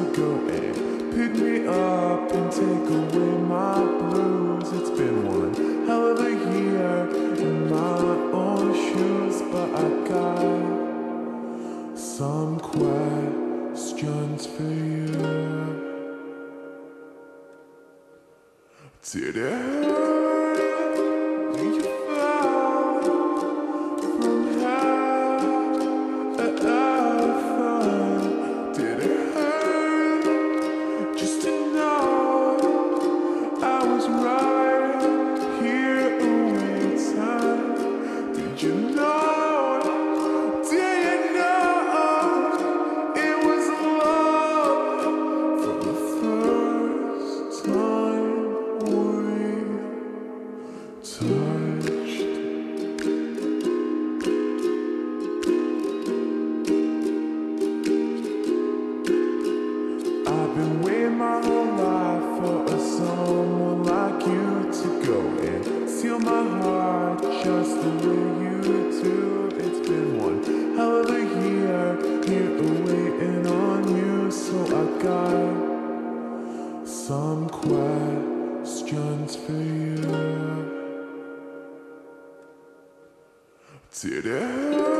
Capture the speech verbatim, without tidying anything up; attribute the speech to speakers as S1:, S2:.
S1: go and pick me up and take away my blues. It's been one hell of a year in my own shoes, but I got some questions for you. Did it hurt when you fell from heaven? Did it hurt just to know I was right here away time? Did you know? Did you know it was love for the first time we touched? I've been waiting my whole life for a someone like you to go and seal my heart just the way you do. It's been one hell of a year here waiting on you, so I got some questions for you. Did it hurt?